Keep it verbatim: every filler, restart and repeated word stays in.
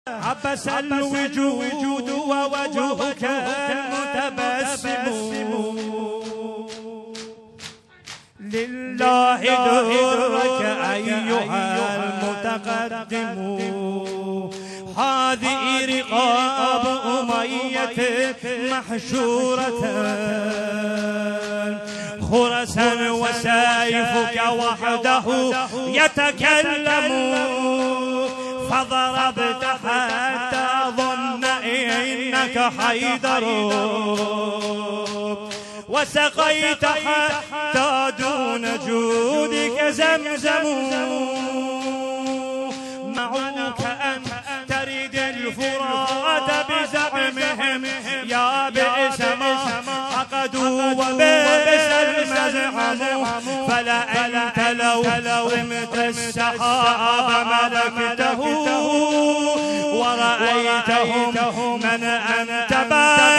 عبس الوجود ووجهك المتبسم لله درك أيها المتقدم. هذه رقاب أمية محشورة خرسا وسيفك وحده يتكلم. فضربت حتى ظن إنك حيدر وسقيت حتى دون جودك زمزم. معوك أن ترد الفرات بزعمهم يا بئس ما عقدوا وبئس المزعم. فلا أنت لو رمت السحاب ملكته ورأيتهم من أنت